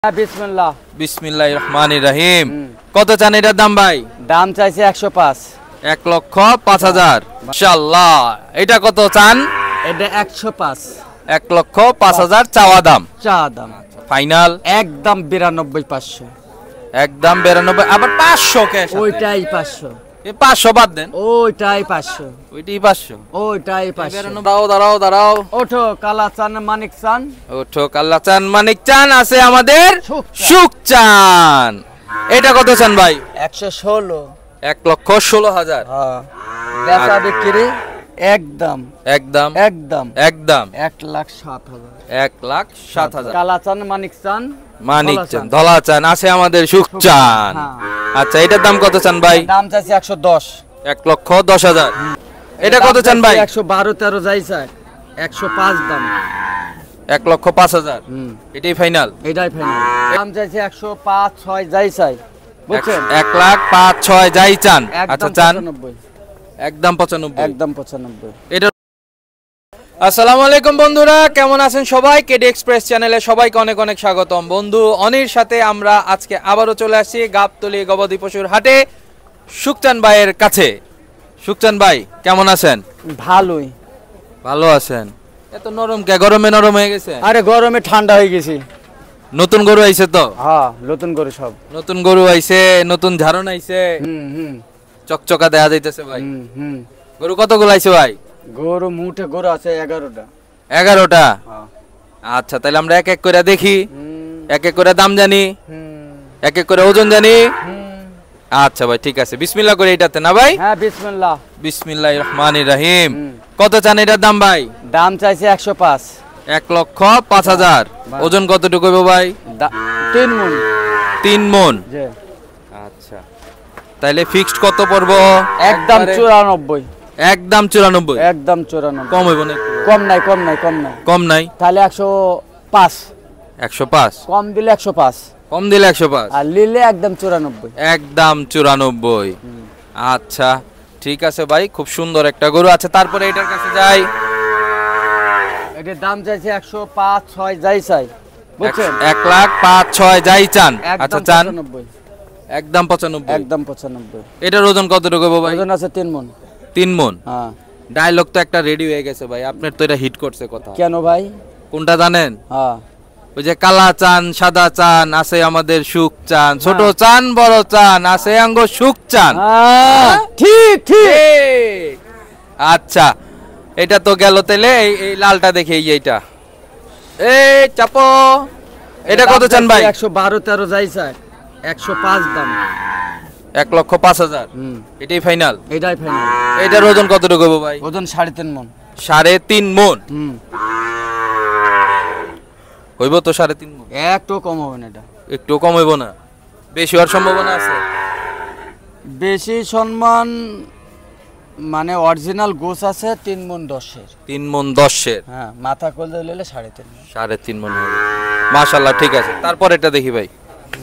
বিসমিল্লাহ বিসমিল্লাহির রহমানির রহিম। কত চান এটার দাম ভাই? দাম চাইছে 105। 1,05,000। ইনশাআল্লাহ। এটা কত চান? এটা 105। 1,05,000 চাওয়া দাম। চা দাম ফাইনাল একদম 92,500। একদম 92। আবার 500 ক্যাশ। ওইটাই 500। এই 500 বাদ দেন। ওইটাই 500। ওইটাই 500। ওইটাই 500। দাঁড়াও। ওঠো কালা চান মানিক চান। ওঠো কাল্লা চান মানিক চান আছে আমাদের সুখ সুখ চান। এটা কত চান ভাই? 116। 1,16,000। হ্যাঁ বেচা বিক্রি একদম 1,07,000। 1,07,000। কালা চান মানিক চান মানিক চান ধলা চান আছে আমাদের সুখ চান। আচ্ছা এটার দাম কত চান ভাই? দাম চাইছে 110। 1,10,000। এটা কত চান ভাই? 112-13 যাই স্যার। 105 দাম। 1,05,000। এটাই ফাইনাল। এটাই ফাইনাল। দাম চাইছে 105-6 যাই চাই বুঝছেন। 1,05,6 যাই চান। আচ্ছা চান 95। একদম 95। একদম 95। এটা আসসালামু আলাইকুম বন্ধুরা, কেমন আছেন সবাই? কেডি এক্সপ্রেস চ্যানেলে সবাইকে অনেক অনেক স্বাগতম। বন্ধু অনির সাথে আমরা আজকে আবারও চলে আসছি গাবতলী গবাদি পশুর হাটে সুখচান ভাইয়ের কাছে। সুখচান ভাই কেমন আছেন? ভালোই। ভালো আছেন। এত নরম কে? গরমে নরম হয়ে গেছে? আরে গরমে ঠান্ডা হয়ে গেছি। নতুন গরু আইছে তো? হ্যাঁ নতুন করে সব। নতুন গরু আইছে, নতুন ধারণ আইছে, চকচকা দেখা যাইতেছে ভাই। গরু কতগুলো আইছে ভাই? গরু মুঠে গরু আছে 11টা। 11টা? আচ্ছা তাহলে আমরা এক এক করে দেখি, এক এক করে দাম জানি, এক এক করে ওজন জানি। আচ্ছা ভাই ঠিক আছে, বিসমিল্লাহ করে এটাতে না ভাই? হ্যাঁ বিসমিল্লাহ। বিসমিল্লাহির রহমানির রহিম। কত চান এটার দাম ভাই? দাম চাইছে 105। 1,05,000। ওজন কতটুকু হবে ভাই? 3 মণ। 3 মণ। জি। আচ্ছা তাহলে ফিক্সড কত পড়বো? একদম 94। একদম 94। একদম 94। কম হইব না? কম নাই। কম নাই তাহলে 105। 105। কম দিলে 105। কম দিলে 105। আর নিলে একদম 94। একদম 94। আচ্ছা ঠিক আছে ভাই, খুব সুন্দর একটা গরু আছে। তারপরে এটার কাছে যাই। এটার দাম চাইছে 105-6 যাই চাই বুঝছেন। 1,05,6 যাই চান। আচ্ছা চান 95। একদম 95। একদম 95। এটার ওজন কতটুকু হবে ভাই? ওজন আছে 3 মণ। 3 মণ। হ্যাঁ ডায়লগ তো একটা রেডি হয়ে গেছে ভাই, আপনার তো এটা হিট করছে কথা। কেন ভাই? কোনটা জানেন? হ্যাঁ ওই যে কালা চান সাদা চান আছে আমাদের সুখ চান, ছোট চান বড় চান আছে আঙ্গ সুখ চান। ঠিক ঠিক। আচ্ছা এটা তো গেল, তেলে এই লালটা দেখে এইটা এই চাপো। এটা কত চান ভাই? 112-13 যাই চাই। 105 দাম। 1,05,000। এটাই ফাইনাল। এটাই ফাইনাল। এটার ওজন কতটুকু হবে ভাই? ওজন 3.5 মণ। 3.5 মণ। হইব তো 3.5 মণ? একটু কম হবে না এটা? একটু কম হইব না? বেশি হওয়ার সম্ভাবনা আছে? বেশি সম্মান মানে অরিজিনাল গোছ আছে 3 মণ 10-এর। 3 মণ 10-এর? হ্যাঁ মাথা কলদে নিলে 3.5 মণ। 3.5 মণ হবে। মাশাআল্লাহ ঠিক আছে। তারপর এটা দেখি ভাই।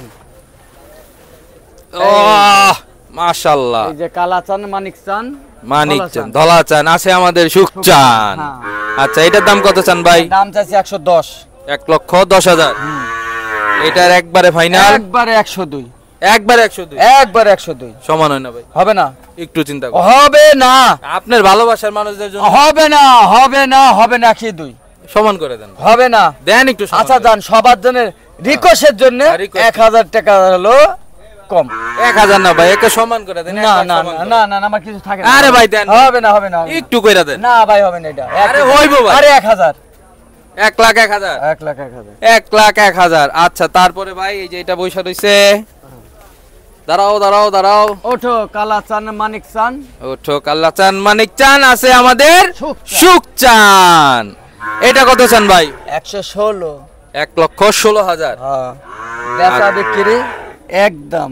ওহ মাশাআল্লাহ। এই যে কালা চান মানিক চান। মানিক চান ধলা চান আছে আমাদের সুখ চান। আচ্ছা এটার দাম কত চান ভাই? দাম চাইছে 110। 1,10,000। এটার একবারে ফাইনাল? একবারে 102। একবারে 102? একবারে 102। সমান হয় না ভাই? হবে না। একটু চিন্তা করুন। হবে না। আপনার ভালোবাসার মানুষদের জন্য হবে না। হবে না। হবে না। 102 সমান করে দেন। হবে না। দেন একটু সমান। আচ্ছা জান সবার জন্য রিকোয়েস্টের জন্য 1000 টাকা হলো কম। 1000 না ভাই, একে সমান করে দেন। না না না না আমার কিছু থাকে না। আরে ভাই দেন। হবে না। হবে না। একটু কইরা দেন। না ভাই হবে না এটা। আরে হইব ভাই। আরে 1000। 1,01,000। 1,01,000। 1,01,000। আচ্ছা তারপরে ভাই এই যে এটা বৈশা রইছে। দাঁড়াও। ওঠো কালা চান মানিক চান। ওঠো কাল্লা চান মানিক চান আছে আমাদের সুখ চান। এটা কত চান ভাই? 116। 1,16,000। হ্যাঁ বেচা বিক্রি একদম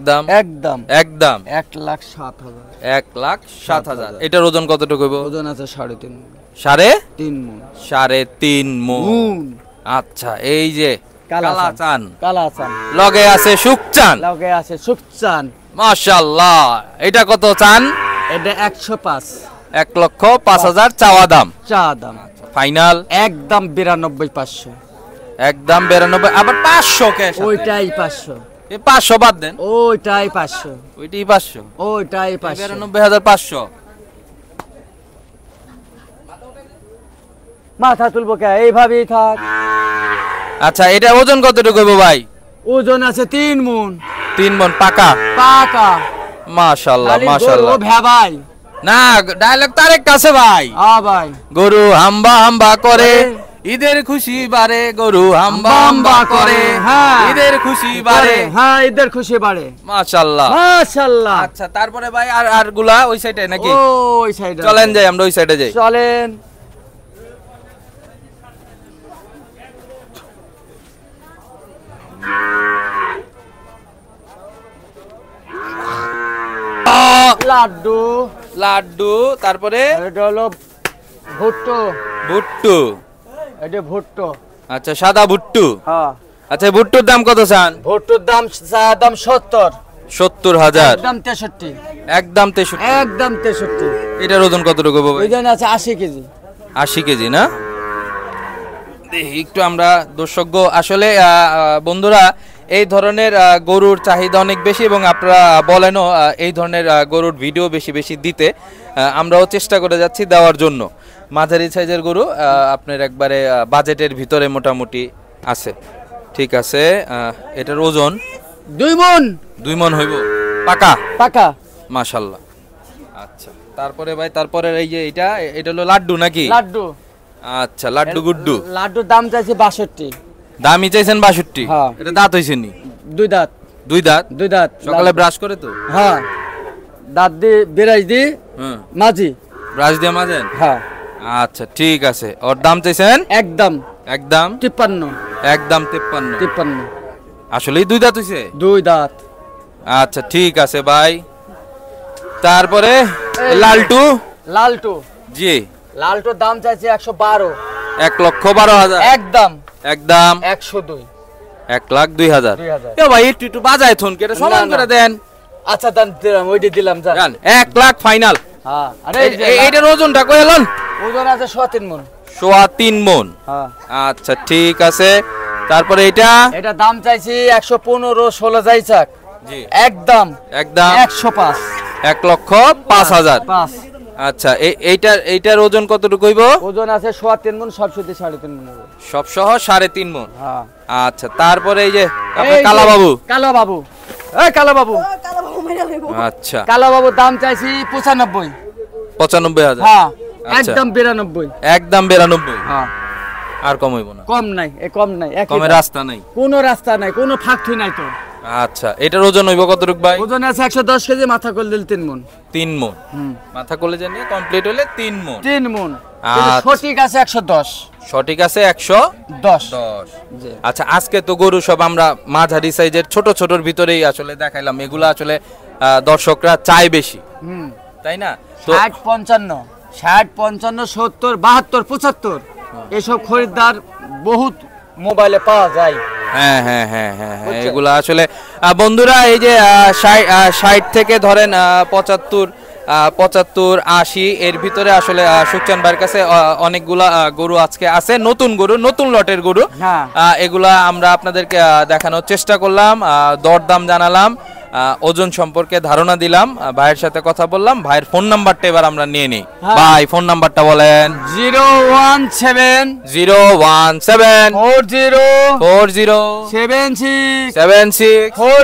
1,07,000। 1,07,000। এটার ওজন কতটুকু হবে? ওজন আছে 3.5 মণ। 3.5 মণ। 3.5 মণ। আচ্ছা এই যে কালা চান লগে আছে সুখ চান। লগে আছে সুখ চান। মাশাআল্লাহ। এটা কত চান? এটা 105। 1,05,000 চাওয়া দাম। চা দাম ফাইনাল একদম 92,500। একদম 92, আবার 500 ক্যাশ। ওইটাই 500, এই 500 বাদ দেন, ওইটাই 500, ওইটাই 500, ওইটাই 500। 92,500। মাথা তুলবো কে, এইভাবেই থাক। আচ্ছা, এটা ওজন কতটুকু হইব ভাই? ওজন আছে 3 মণ। 3 মণ পাকা? পাকা। মাশাআল্লাহ মাশাআল্লাহ। ও ভাই না, ডায়লগ তারেক কাছে ভাই। ভাই, গরু হাম্বা হাম্বা করে, ঈদের খুশি বারে গরু হাম্বা হাম্বা করে, হ্যাঁ ঈদের খুশি বারে, হ্যাঁ ঈদের খুশি বাড়ে। মাশাআল্লাহ মাশাআল্লাহ। আচ্ছা, তারপরে ভাই আর গুলা ওই সাইডে নাকি? ওই সাইডে চলেন যাই, আমরা ওই সাইডে যাই। চলেন। লাড্ডু, লাড্ডু, তারপরে এটা হলো ভুট্টো। ভুট্টু, এটা ভুট্টো। আচ্ছা সাদা ভুট্টু। হ্যাঁ। আচ্ছা, ভুট্টুর দাম কত চান? ভুট্টোর দাম দাম 70। 70,000। একদম 63। একদম 63। একদম 63। এটার ওজন কতটুকু হবে? ওই জন্য আছে 80 কেজি। 80 কেজি না? দেখি একটু আমরা দর্শক আসলে বন্ধুরা, এই ধরনের গরুর চাহিদা অনেক বেশি এবং আপনারা বলেনও এই ধরনের গরুর ভিডিও বেশি বেশি দিতে। আমরাও চেষ্টা করে যাচ্ছি দেওয়ার জন্য। মাঝারি সাইজের গরু আপনার একবারে বাজেটের ভিতরে মোটামুটি আছে। ঠিক আছে, এটার ওজন 2 মণ। 2 মণ হইব পাকা? পাকা। মাশাআল্লাহ। আচ্ছা, তারপরে ভাই, তারপরে এই যে এটা হলো লাড্ডু নাকি? লাড্ডু। আচ্ছা, লাড্ডু গুড্ডু। লাড্ডুর দাম চাইছে 62। দামই চাইছেন 62? হ্যাঁ। এটা দাঁত হইছে নি? 2 দাঁত। 2 দাঁত? 2 দাঁত। সকালে ব্রাশ করে তো? হ্যাঁ, দাঁত দিয়ে বেরাই দি। হ্যাঁ, মাঝি। ব্রাশ দিয়ে মাজেন? হ্যাঁ। আচ্ছা ঠিক আছে। ওর দাম চাইছেন? একদম একদম 53। একদম 53। 53। আসলেই 2 দাঁত হইছে? 2 দাঁত। আচ্ছা ঠিক আছে ভাই। তারপরে লালটু? লালটু। জি। লালটুর দাম চাইছে 112। 1,12,000। একদম। একদম 102। 1,02,000। 2000। এ ভাই একটু বাজায় থন কেটে সমান করে দেন। আচ্ছা দাম দিলাম, ওইটা দিলাম জান। 1 লাখ ফাইনাল। হ্যাঁ। আরে এইটার ওজনটা কই এলন? ওজন আছে 3.5 মণ। 3.5 মণ। হ্যাঁ। আচ্ছা ঠিক আছে। তারপরে এটা দাম চাইছি 115, 16 যাই চাক। জি। একদম একদম 105। 1,05,000। 5। আচ্ছা, এইটার ওজন কতটুকু হইব? ওজন আছে 3.5 মণ, সব সুদ্ধি 3.5 মণ হবে। সব সহ 3.5 মণ। হ্যাঁ। আচ্ছা, তারপরে এই যে আপনার কালা বাবু। কালা বাবু, এই কালা বাবু। আচ্ছা, কালা বাবুর দাম চাইছি 95। 95,000। হ্যাঁ। আচ্ছা। একদম 92। একদম 92। হ্যাঁ। আর কম হইব না? কম নাই, কম নাই, একই কমের দাম। রাস্তা নাই? কোনো রাস্তা নাই, কোনো ফাঁক থুই নাই তো। আচ্ছা, এটার ওজন হইব কতটুকু ভাই? ওজন আছে 110 কেজি, মাথা করলে 3 মণ। 3 মণ। মাথা কলেজে নিয়ে কমপ্লিট হলে 3 মণ। 3 মণ। আচ্ছা। সঠিক আছে 110। সঠিক আছে 110। জি। আচ্ছা, আজকে তো গরু সব আমরা মাঝারি সাইজের ছোট ছোটর ভিতরেই আসলে দেখাইলাম। এগুলো আসলে দর্শকরা চায় বেশি, তাই না? তো 60, 55, 60, 55, 70, 72, 75 এসব খরিদ্দার বহুত মোবাইলে পাওয়া যায়। হ্যাঁ হ্যাঁ হ্যাঁ হ্যাঁ হ্যাঁ, এগুলা আসলে বন্ধুরা এই যে 60 থেকে ধরেন 75, 80 এর ভিতরে আসলে সুখচান ভাইয়ের কাছে অনেকগুলা গরু আজকে আছে, নতুন গরু, নতুন লটের গরু। হ্যাঁ। এগুলা আমরা আপনাদেরকে দেখানোর চেষ্টা করলাম, দরদাম জানালাম, ওজন সম্পর্কে ধারণা দিলাম, ভাইয়ের সাথে কথা বললাম। ভাইয়ের ফোন নাম্বারটা এবার আমরা নিয়ে নিই। ভাই ফোন নাম্বারটা বলেন। 017 017 40 76 76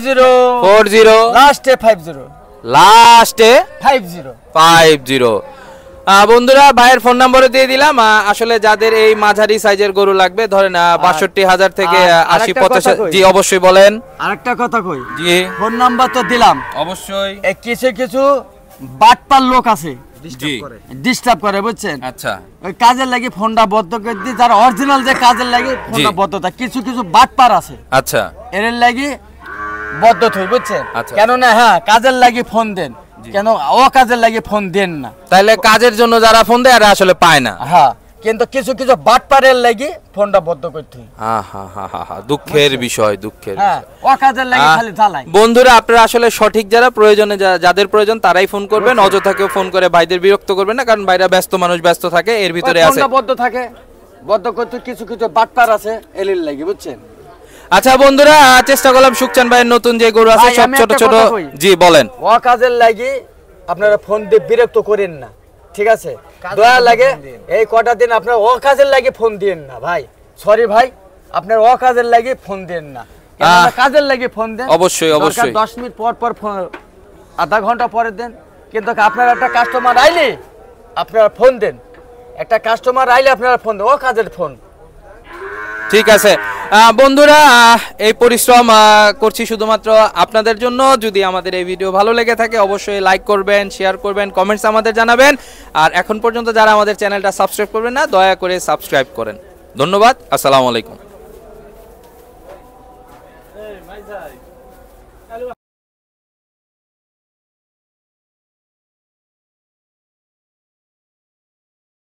40 লাস্টে 50 লাস্টে 50। 50। বন্ধুরা ভাইয়ের ফোন নাম্বারে দিয়ে দিলাম। আসলে যাদের এই মাঝারি সাইজের গরু লাগবে, ধরেন 62,000 থেকে 80-85। জি অবশ্যই বলেন। আরেকটা কথা কই। জি। ফোন নাম্বার তো দিলাম, অবশ্যই। কিছু কিছু বাটপার লোক আছে, জি। ডিস্টার্ব করে, বুঝছেন? আচ্ছা। ওই কাজের লাগি ফোনটা বদ্ধ করে দিই, যার অরিজিনাল যে কাজের লাগি ফোনটা বদ্ধ থাকে। কিছু কিছু বাটপার আছে, আচ্ছা, এর লাগি বদ্ধ থই, বুঝছেন? আচ্ছা। কেন না, হ্যাঁ কাজের লাগি ফোন দেন, কেন ও কাজের লাগি ফোন দেন না। তাহলে কাজের জন্য যারা ফোন দেয় আর আসলে পায় না। হ্যাঁ, কিন্তু কিছু কিছু বাটপারের লাগি ফোনটা বদ্ধ করতে হয়। দুঃখের বিষয়, দুঃখের হ্যাঁ, ও কাজের লাগি খালি চালাই। বন্ধুরা আপনারা আসলে সঠিক যারা প্রয়োজনে যাদের প্রয়োজন তারাই ফোন করবেন, অযথা কেউ ফোন করে ভাইদের বিরক্ত করবেন না, কারণ ভাইরা ব্যস্ত মানুষ, ব্যস্ত থাকে, এর ভিতরে আছে ফোনটা বদ্ধ থাকে। বদ্ধ করতে কিছু কিছু বাটপার আছে এলির লাগি বুঝছেন। আচ্ছা বন্ধুরা, চেষ্টা করলাম সুকচান ভাইয়ের নতুন যে গরু আছে ভাই, সব আমি ছোট একটা ছোট। কথা কই। জি বলেন। ও কাজের লাগি আপনারা ফোন দিয়ে বিরক্ত করেন না, ঠিক আছে? দয়া লাগে এই কটা দিন আপনারা ও কাজের লাগি ফোন দিয়েন না ভাই, সরি ভাই, আপনার ও কাজের লাগি ফোন দেন না, কাজের লাগি ফোন দেন। অবশ্যই অবশ্যই 10 মিনিট পর পর ফোন, আধা ঘন্টা পরে দেন, কিন্তু আপনার একটা কাস্টমার আইলে আপনারা ফোন দেন, একটা কাস্টমার আইলে আপনারা ফোন দেন, ও কাজের ফোন। ঠিক আছে বন্ধুরা, এই পরিশ্রম করছি শুধুমাত্র আপনাদের জন্য। যদি আমাদের এই ভিডিও ভালো লেগে থাকে অবশ্যই লাইক করবেন, শেয়ার করবেন, কমেন্টস আমাদের জানাবেন। আর এখন পর্যন্ত যারা আমাদের চ্যানেলটা সাবস্ক্রাইব করবেন না, দয়া করে সাবস্ক্রাইব করেন। ধন্যবাদ, আসসালামু আলাইকুম।